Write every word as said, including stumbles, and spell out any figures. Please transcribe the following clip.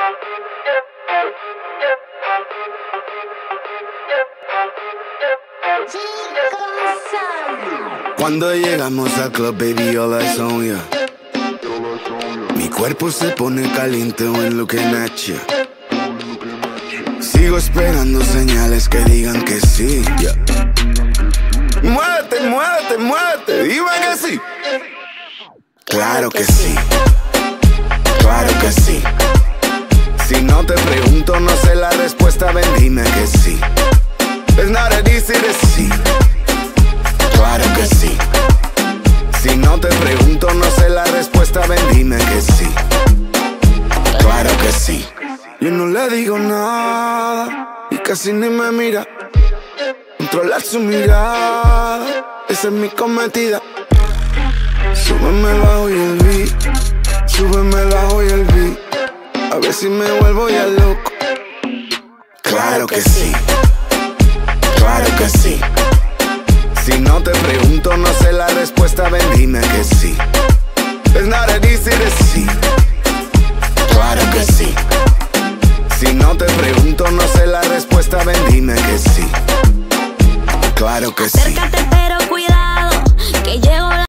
Cuando llegamos al club, baby, all eyes on ya. Mi cuerpo se pone caliente when looking at ya. Sigo esperando señales que digan que sí, yeah. Muévete, muévete, muévete, dime que sí. Claro que sí, claro que sí. Si no te pregunto, no sé la respuesta, ven, dime que sí. It's not an easy to see. Claro que sí. Si no te pregunto, no sé la respuesta, ven, dime que sí. Claro que sí. Yo no le digo nada y casi ni me mira. Controlar su mirada, esa es mi cometida. Súbeme el bajo y el beat, súbeme el bajo y el beat. A ver si me vuelvo ya loco. Claro que sí, claro que sí. Si no te pregunto, no sé la respuesta, ven, dime que sí. It's not an easy to see. Claro que sí. Si no te pregunto, no sé la respuesta, ven, dime que sí. Claro que sí.